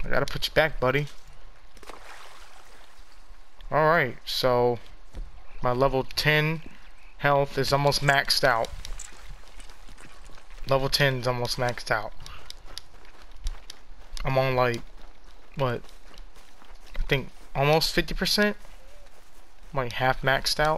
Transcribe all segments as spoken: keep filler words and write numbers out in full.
I gotta put you back, buddy. Alright, so my level ten health is almost maxed out. Level ten is almost maxed out. I'm on like, what? I think almost fifty percent? Like half maxed out.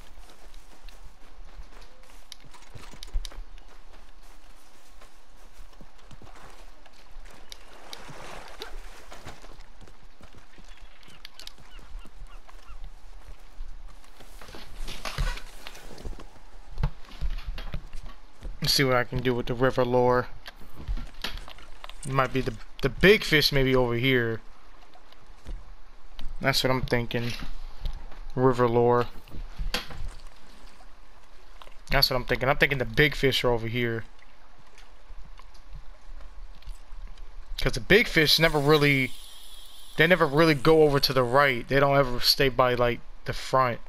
Let's see what I can do with the river lore. It might be the the big fish maybe over here. That's what I'm thinking. River lore. That's what I'm thinking. I'm thinking the big fish are over here. Cause the big fish never really they never really go over to the right. They don't ever stay by like the front.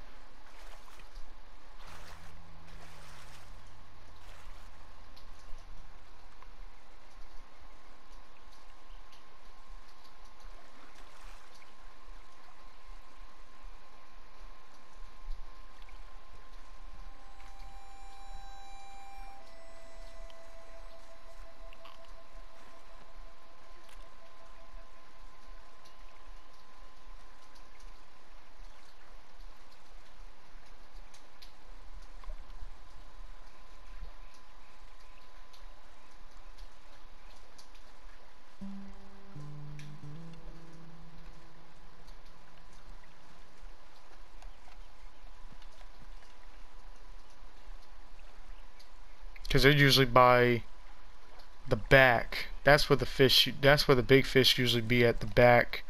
Because they're usually by the back. That's where the fish, that's where the big fish usually be, at the back.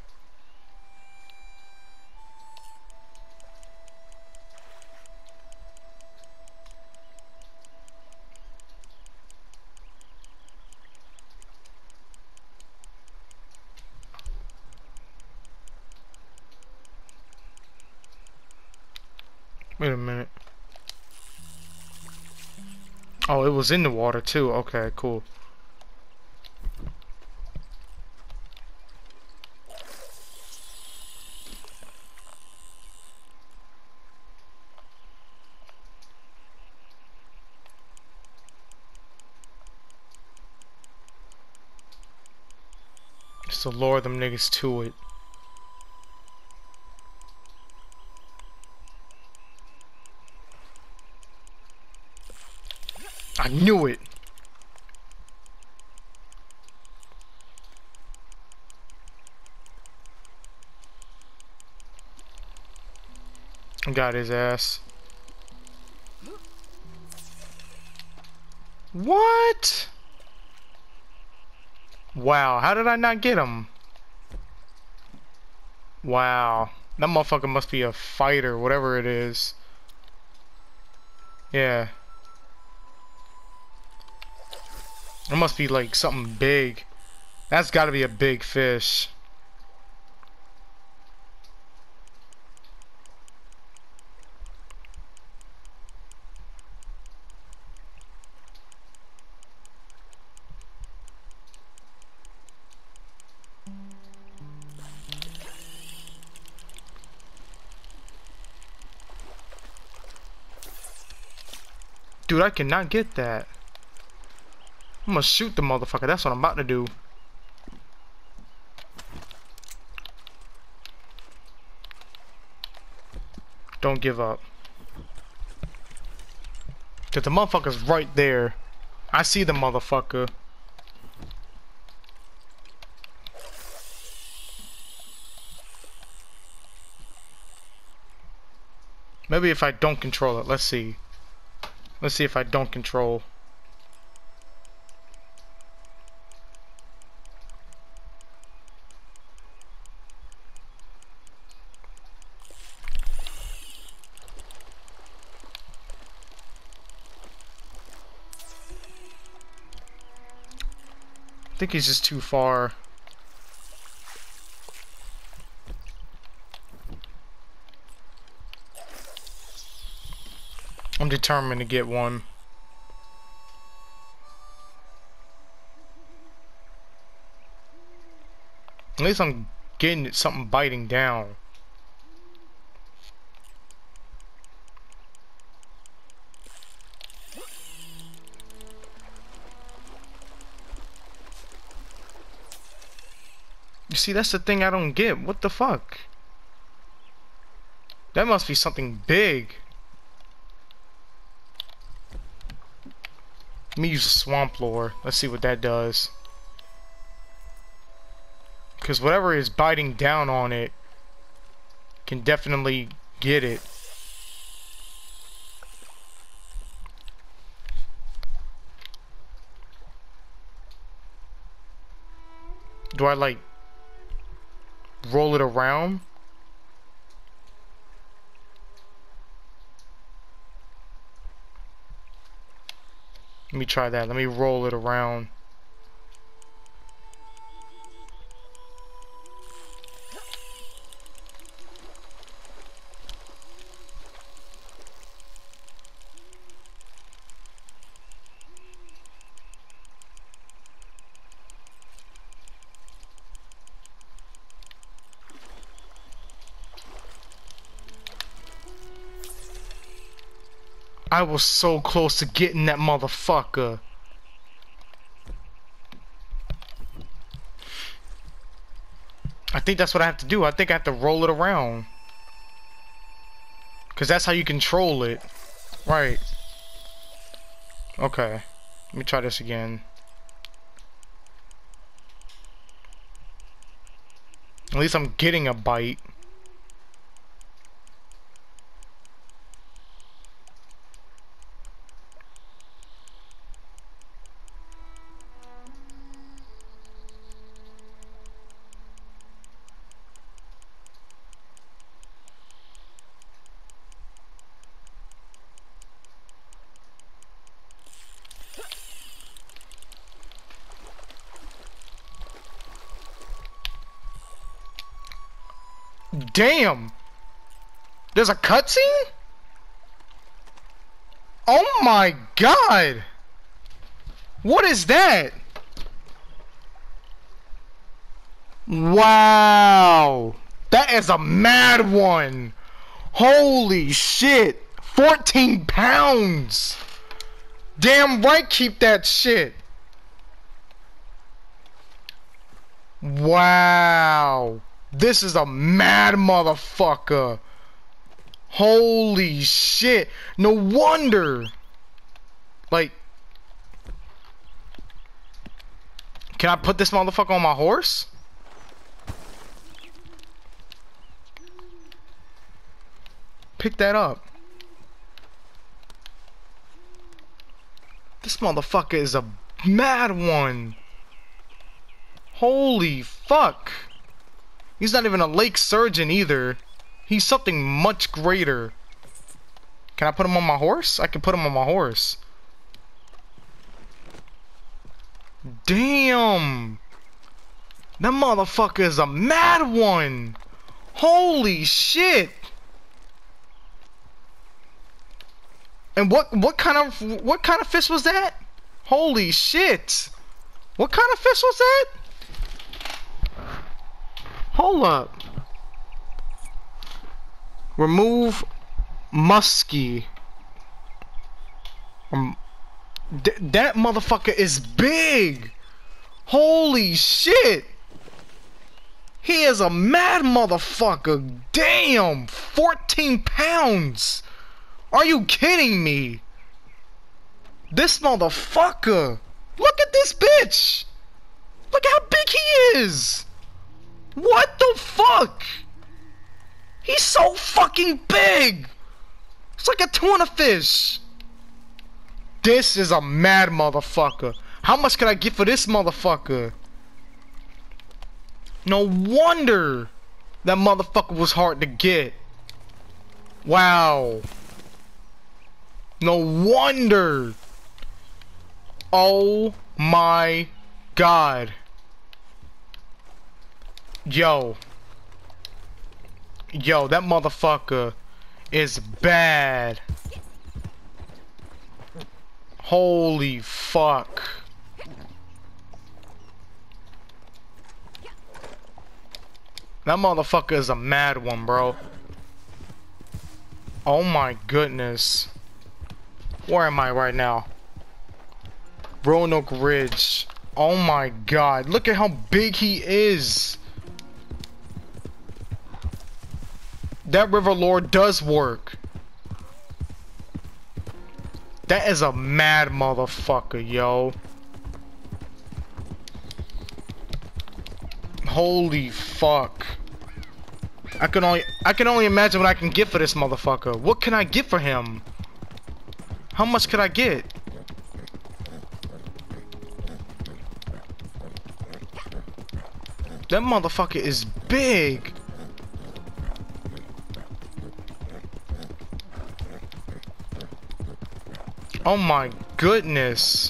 Wait a minute. Oh, it was in the water too. Okay, cool. Just to lure them niggas to it. I knew it. Got his ass. What? Wow, how did I not get him? Wow. That motherfucker must be a fighter, whatever it is. Yeah. It must be like something big. That's gotta be a big fish. Dude, I cannot get that. I'm gonna shoot the motherfucker. That's what I'm about to do. Don't give up. Cause the motherfucker's right there. I see the motherfucker. Maybe if I don't control it. Let's see. Let's see if I don't control. I think he's just too far. I'm determined to get one. At least I'm getting something biting down. You see, that's the thing I don't get. What the fuck? That must be something big. Let me use a swamp lore. Let's see what that does. Because whatever is biting down on it can definitely get it. Do I like roll it around? Let me try that. Let me roll it around. I was so close to getting that motherfucker. I think that's what I have to do. I think I have to roll it around. Because that's how you control it. Right. Okay. Let me try this again. At least I'm getting a bite. Damn! There's a cutscene? Oh my god! What is that? Wow! That is a mad one! Holy shit! fourteen pounds! Damn right, keep that shit! Wow! This is a mad motherfucker. Holy shit. No wonder. Like, can I put this motherfucker on my horse? Pick that up. This motherfucker is a mad one. Holy fuck. He's not even a lake surgeon either. He's something much greater. Can I put him on my horse? I can put him on my horse. Damn. That motherfucker is a mad one. Holy shit. And what what kind of what kind of fish was that? Holy shit. What kind of fish was that? Hold up. Remove muskie. Um, th that motherfucker is big. Holy shit. He is a mad motherfucker. Damn. fourteen pounds. Are you kidding me? This motherfucker. Look at this bitch. Look how big he is. What the fuck? He's so fucking big. It's like a tuna fish. This is a mad motherfucker. How much can I get for this motherfucker? No wonder that motherfucker was hard to get. Wow. No wonder. Oh my god. Yo. Yo, that motherfucker is bad. Holy fuck. That motherfucker is a mad one, bro. Oh my goodness. Where am I right now? Roanoke Ridge. Oh my god. Look at how big he is. That river lore does work. That is a mad motherfucker, yo. Holy fuck. I can only I can only imagine what I can get for this motherfucker. What can I get for him? How much could I get? That motherfucker is big. Oh my goodness.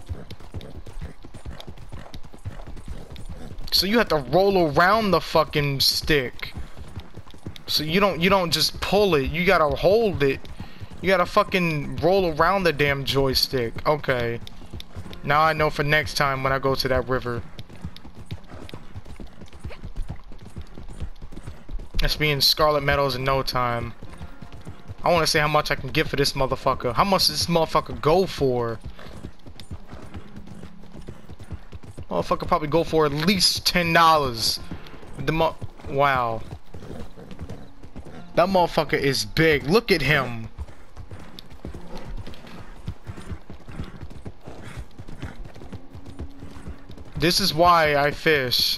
So you have to roll around the fucking stick. So you don't you don't just pull it, you gotta hold it. You gotta fucking roll around the damn joystick. Okay. Now I know for next time when I go to that river. Let's be in Scarlet Meadows in no time. I wanna see how much I can get for this motherfucker. How much does this motherfucker go for? Motherfucker probably go for at least ten dollars. The mo wow. That motherfucker is big. Look at him. This is why I fish.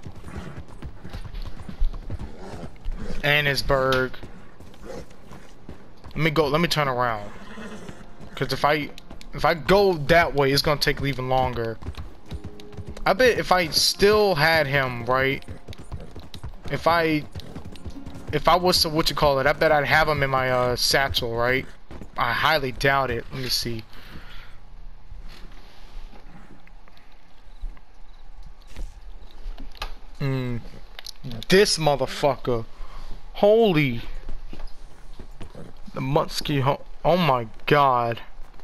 Annisburg. Let me go. Let me turn around. Cause if I if I go that way, it's gonna take even longer. I bet if I still had him, right? If I if I was to what you call it, I bet I'd have him in my uh, satchel, right? I highly doubt it. Let me see. Hmm. This motherfucker. Holy. The Muskie. Ho oh my god.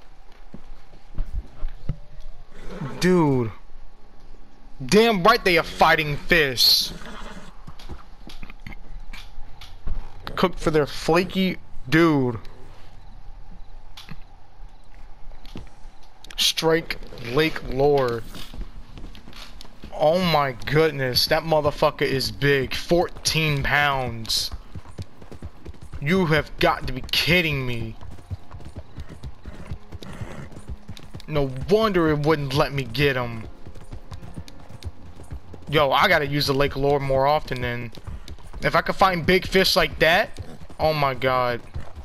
Dude. Damn right they are fighting fish. Cooked for their flaky dude. Strike Lake Lore. Oh my goodness, that motherfucker is big. fourteen pounds. You have got to be kidding me. No wonder it wouldn't let me get him. Yo, I gotta use the Lake Lore more often then. If I could find big fish like that, oh my god.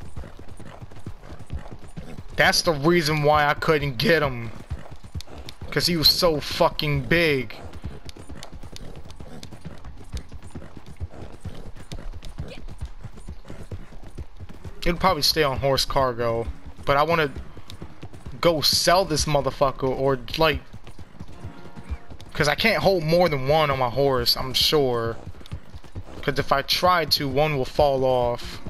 That's the reason why I couldn't get him. Cause he was so fucking big. It'll probably stay on horse cargo. But I wanna go sell this motherfucker or like, cause I can't hold more than one on my horse, I'm sure. Cause if I try to, one will fall off.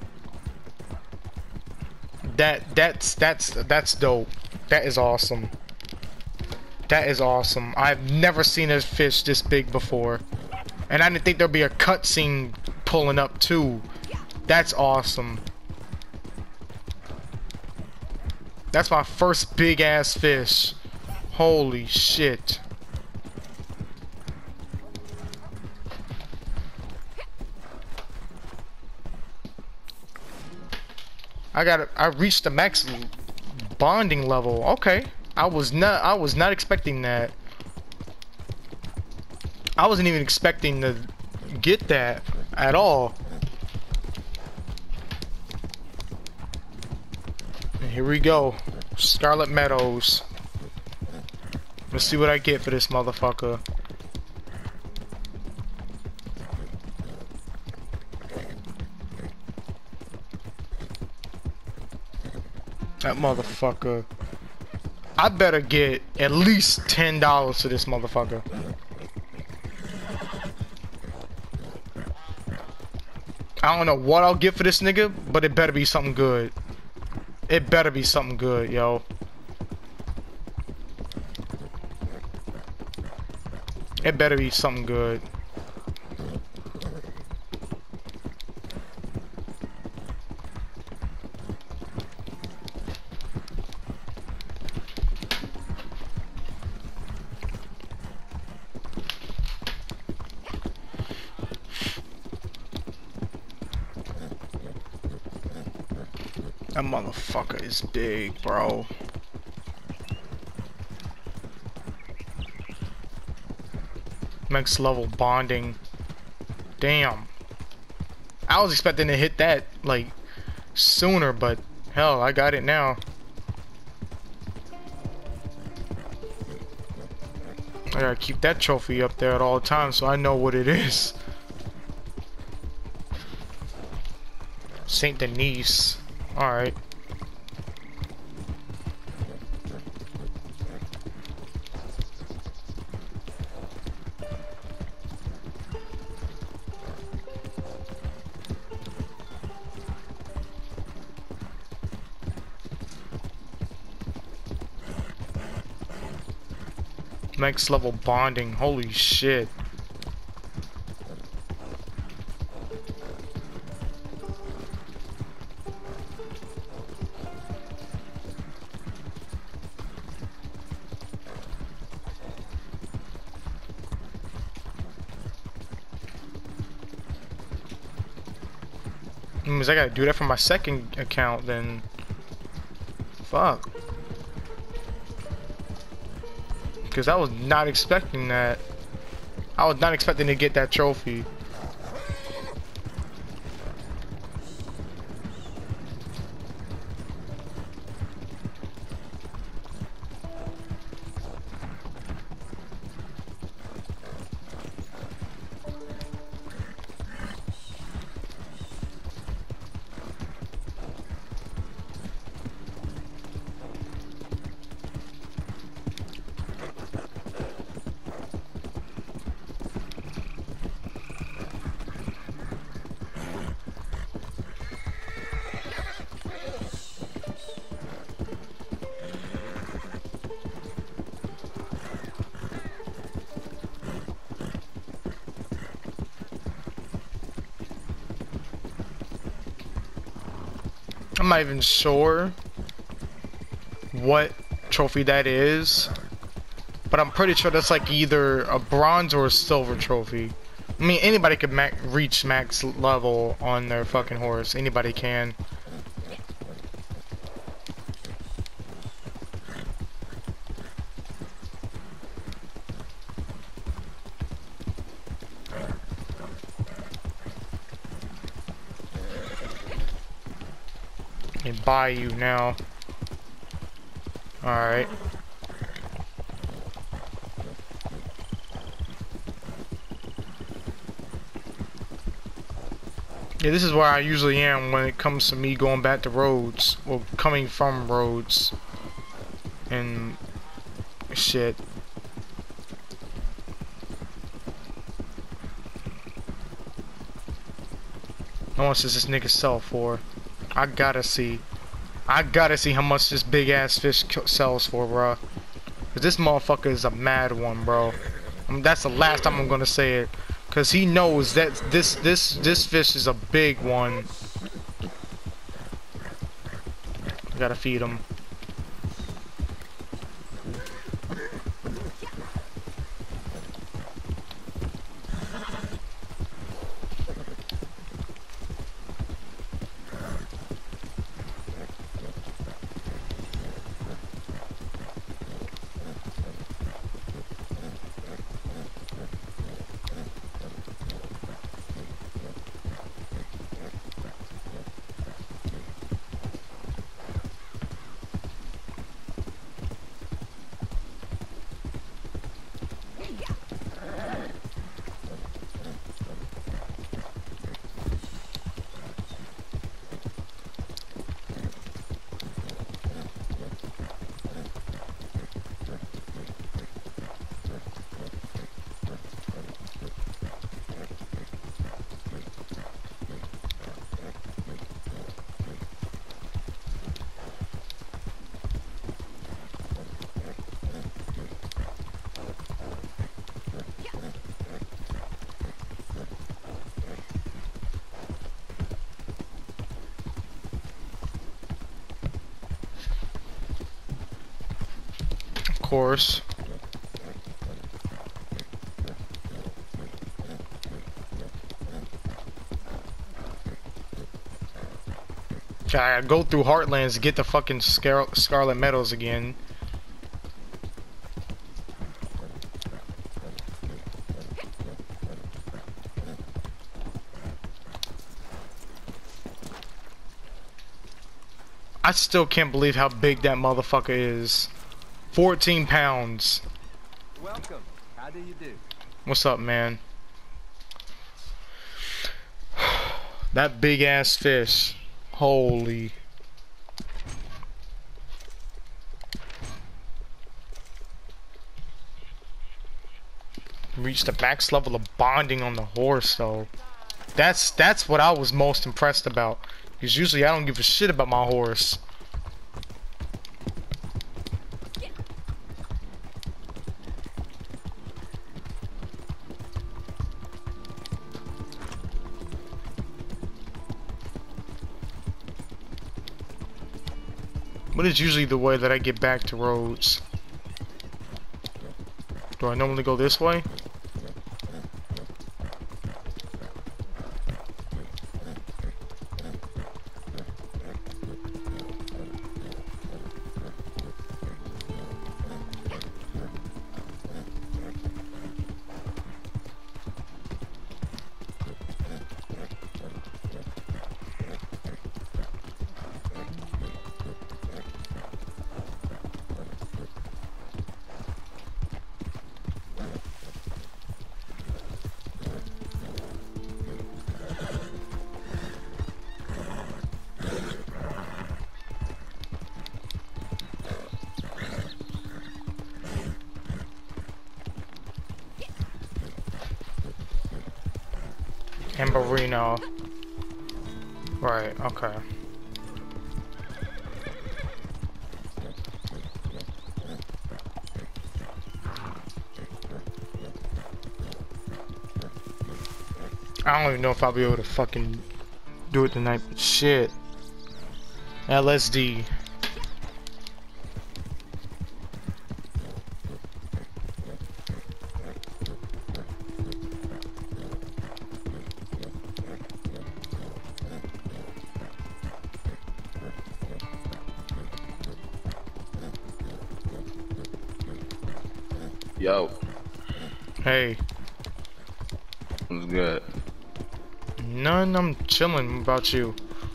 That that's that's that's dope. That is awesome. That is awesome. I've never seen a fish this big before, and I didn't think there'd be a cutscene pulling up too. That's awesome. That's my first big ass fish. Holy shit. I got I reached the max bonding level. Okay. I was not I was not expecting that. I wasn't even expecting to get that at all. And here we go. Scarlet Meadows. Let's see what I get for this motherfucker. That motherfucker. I better get at least ten dollars for this motherfucker. I don't know what I'll get for this nigga, but it better be something good. It better be something good, yo. It better be something good. That motherfucker is big, bro. Next level bonding. Damn. I was expecting to hit that like sooner, but hell, I got it now. I gotta keep that trophy up there at all times so I know what it is. Saint Denis. Alright. Next level bonding. Holy shit. Means I gotta do that for my second account then. Fuck. Because I was not expecting that. I was not expecting to get that trophy. I'm not even sure what trophy that is, but I'm pretty sure that's like either a bronze or a silver trophy. I mean, anybody could ma reach max level on their fucking horse. Anybody can. And buy you now. Alright. Yeah, this is where I usually am when it comes to me going back to Rhodes, or coming from Rhodes, and shit. How much does this nigga sell for? I gotta see. I gotta see how much this big ass fish sells for, bro. Cause this motherfucker is a mad one, bro. I mean, that's the last time I'm gonna say it. Cause he knows that this this this fish is a big one. I gotta feed him. Of course. I gotta go through Heartlands to get the fucking Scar Scarlet Meadows again. I still can't believe how big that motherfucker is. fourteen pounds. Welcome. How do you do? What's up, man? That big ass fish. Holy. Reached the max level of bonding on the horse though. That's that's what I was most impressed about. Because usually I don't give a shit about my horse. What is usually the way that I get back to Rhodes? Do I normally go this way? Amberino. Right, okay. I don't even know if I'll be able to fucking do it tonight, but shit. L S D. Yo. Hey. What's good? None, I'm chilling. What about you?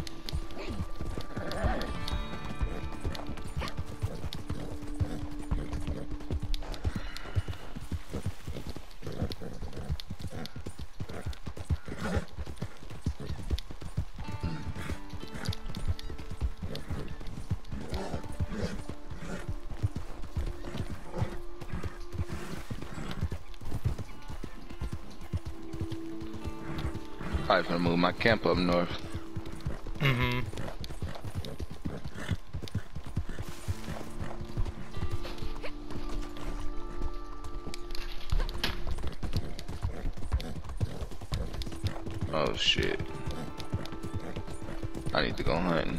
Probably gonna move my camp up north. Mm-hmm. Oh shit. I need to go hunting.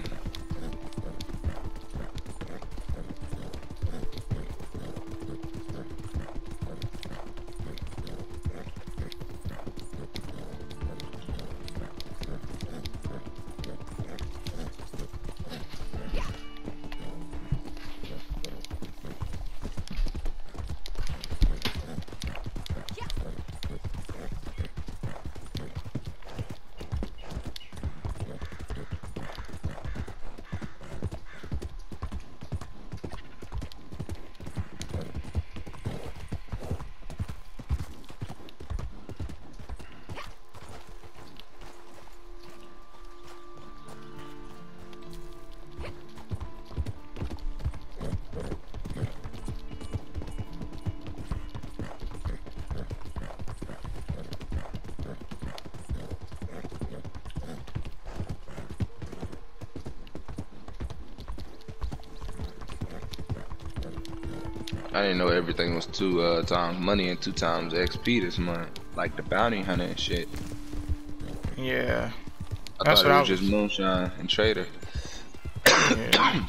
I didn't know everything was two uh, times money and two times X P this month, like the bounty hunter and shit. Yeah. I That's thought what it I was was... just moonshine and trader. Yeah.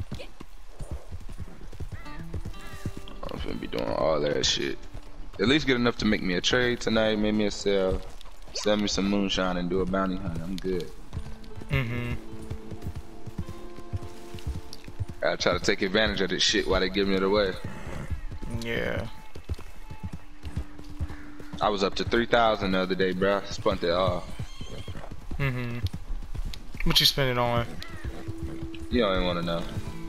I'm finna be doing all that shit. At least get enough to make me a trade tonight, make me a sell, sell me some moonshine and do a bounty hunt. I'm good. Mm-hmm. I try to take advantage of this shit while they giving it away. Yeah. I was up to three thousand the other day, bro. Spent it all. Mm-hmm. What you spending on? You don't even want to know.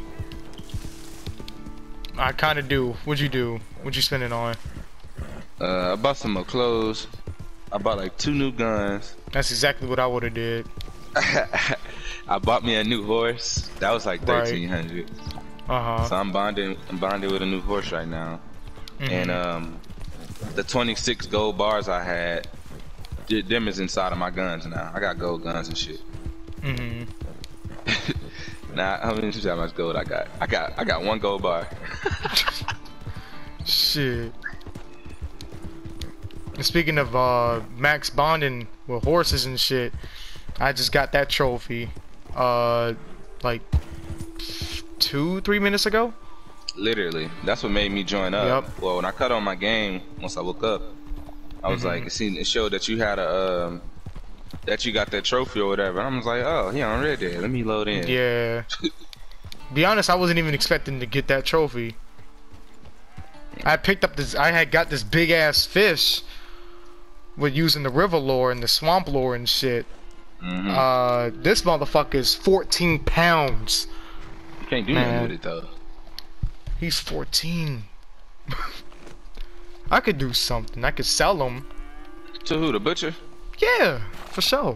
I kind of do. What'd you do? What'd you spend it on? Uh, I bought some more clothes. I bought like two new guns. That's exactly what I would have did. I bought me a new horse. That was like Right. thirteen hundred. Uh-huh. So I'm bonding. I'm bonded with a new horse right now. Mhm. And um, the twenty-six gold bars I had, th- them is inside of my guns now. I got gold guns and shit. Mm-hmm. Now, how many how much gold I got? I got I got one gold bar. Shit. And speaking of uh, max bonding with horses and shit, I just got that trophy, uh, like two, three minutes ago. Literally, that's what made me join up. Yep. Well, when I cut on my game, once I woke up, I was Mhm. like, it seemed it showed that you had a um, that you got that trophy or whatever. And I was like, oh, he already there. Let me load in. Yeah. Be honest, I wasn't even expecting to get that trophy. I picked up this. I had got this big ass fish with using the river lore and the swamp lore and shit. Mm-hmm. Uh, this motherfucker is fourteen pounds. You can't do man. nothing with it though. He's fourteen. I could do something. I could sell him. To who? The butcher? Yeah, for sure.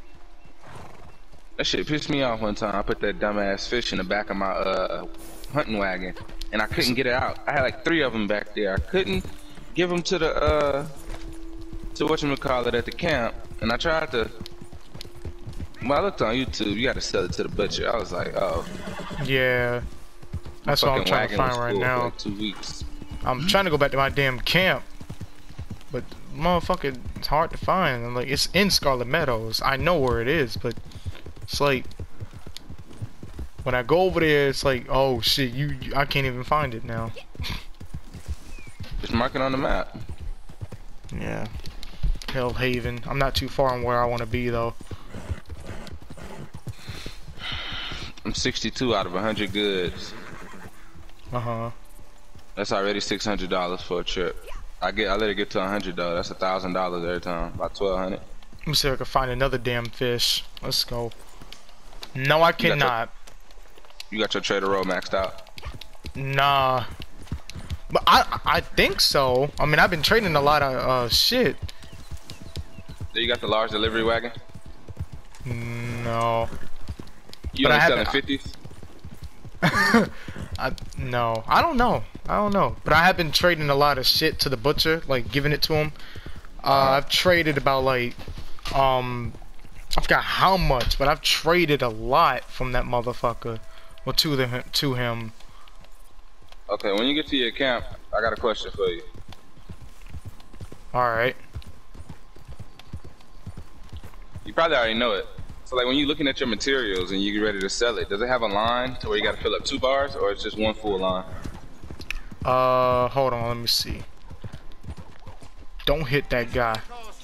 That shit pissed me off one time. I put that dumbass fish in the back of my uh hunting wagon, and I couldn't get it out. I had like three of them back there. I couldn't give them to the uh to whatchamacallit at the camp, and I tried to. Well, I looked on YouTube. You got to sell it to the butcher. I was like, oh. Yeah. That's what I'm Fucking trying to wagon was find right full for now. like two weeks. I'm trying to go back to my damn camp, but motherfucker, it's hard to find. I'm like, it's in Scarlet Meadows. I know where it is, but it's like when I go over there, it's like, oh shit, you, you I can't even find it now. Just mark it on the map. Yeah. Hell Haven. I'm not too far on where I want to be though. I'm sixty-two out of one hundred goods. Uh huh. That's already six hundred dollars for a trip. I get, I let it get to one hundred though. That's a thousand dollars every time, about twelve hundred. Let me see if I can find another damn fish. Let's go. No, I got your- cannot. You got your trader roll maxed out. Nah. But I I think so. I mean, I've been trading a lot of uh shit. You got the large delivery wagon. No. You But I only selling haven't- fifties. I no. I don't know. I don't know. But I have been trading a lot of shit to the butcher, like giving it to him. Uh, I've traded about like um I forgot how much, but I've traded a lot from that motherfucker. Well, to the to him. Okay, when you get to your camp, I got a question for you. All right. You probably already know it. So like when you're looking at your materials and you get ready to sell it, does it have a line to where you got to fill up two bars, or it's just one full line? Uh, hold on. Let me see. Don't hit that guy.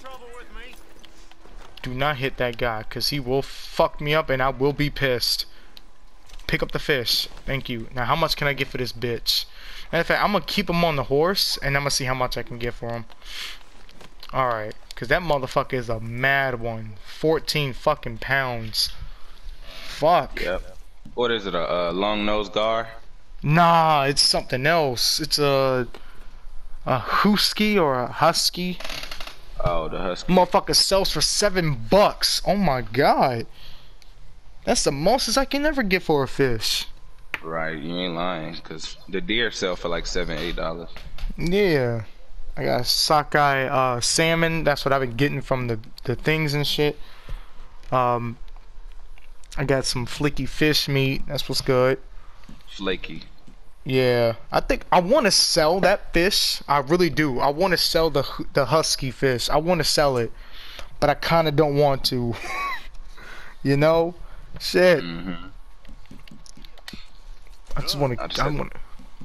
Do not hit that guy, cause he will fuck me up and I will be pissed. Pick up the fish. Thank you. Now, how much can I get for this bitch? Matter of fact, I'm gonna keep him on the horse and I'm gonna see how much I can get for him. Alright, cause that motherfucker is a mad one. fourteen fucking pounds. Fuck. Yep. What is it? A, a long nosed gar? Nah, it's something else. It's a a husky or a husky. Oh, the husky. Motherfucker sells for seven bucks. Oh my god. That's the most as I can ever get for a fish. Right, you ain't lying, cause the deer sell for like seven, eight dollars. Yeah. I got sockeye uh, salmon. That's what I've been getting from the, the things and shit. Um, I got some flicky fish meat. That's what's good. Flaky. Yeah. I think I want to sell that fish. I really do. I want to sell the the husky fish. I want to sell it. But I kind of don't want to. You know? Shit. Mm-hmm. I just want I to. just I had- want.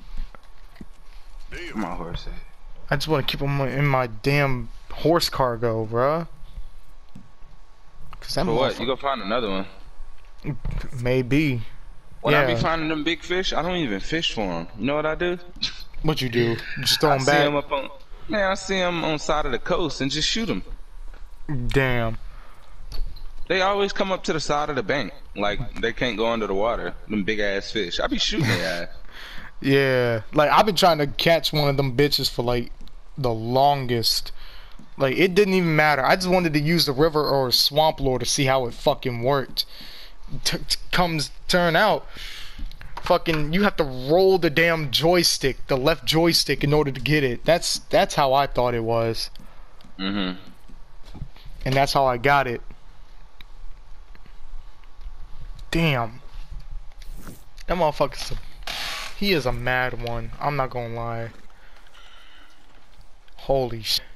My horse. at? I just want to keep them in my damn horse cargo, bruh. Cause that For what? motherfucker- You go find another one. Maybe. When I Yeah. be finding them big fish, I don't even fish for them. You know what I do? What you do? You just throw I them see them back? up on, man, I see them on the side of the coast and just shoot them. Damn. They always come up to the side of the bank, like they can't go under the water. Them big ass fish. I be shooting their ass. Yeah. Like, I've been trying to catch one of them bitches for, like, the longest. Like, it didn't even matter. I just wanted to use the river or swamp lure to see how it fucking worked. T t comes, turn out, fucking, you have to roll the damn joystick, the left joystick, in order to get it. That's, that's how I thought it was. Mm-hmm. And that's how I got it. Damn. That motherfucker's a, he is a mad one. I'm not gonna lie. Holy shit.